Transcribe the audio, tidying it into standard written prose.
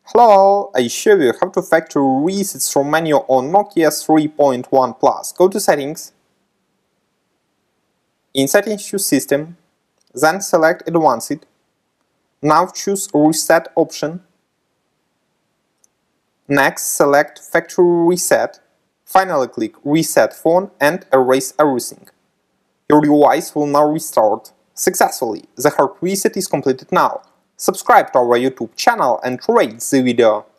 Hello, I show you how to factory reset through menu on Nokia 3.1 Plus. Go to Settings, in Settings choose System, then select Advanced. Now choose Reset option. Next select Factory Reset. Finally click Reset Phone and erase everything. Your device will now restart successfully. The hard reset is completed now. Subscribe to our YouTube channel and rate the video.